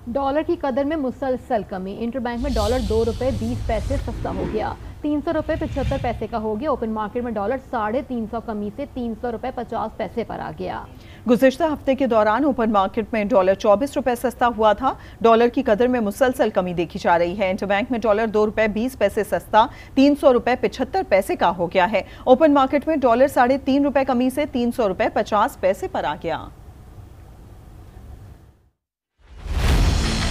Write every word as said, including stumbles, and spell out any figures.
Dollar की कदर में मुसलसल कमी। इंटरबैंक में डॉलर दो रुपए बीस पैसे सस्ता हो गया, तीन सौ रुपए पचहत्तर पैसे का हो गया। ओपन मार्केट में डॉलर साढ़े तीन सौ कमी से तीन सौ रुपए पचास पैसे पर आ गया। गुज़िश्ता हफ्ते के दौरान ओपन मार्केट में डॉलर चौबीस रुपए सस्ता हुआ था। डॉलर की कदर में मुसलसल कमी देखी जा रही है। इंटरबैंक में डॉलर दो रुपए बीस पैसे सस्ता तीन सौ रुपए पिछहत्तर पैसे का हो गया है। ओपन मार्केट में डॉलर साढ़े तीन रुपए कमी से तीन सौ रुपए पचास पैसे पर आ गया।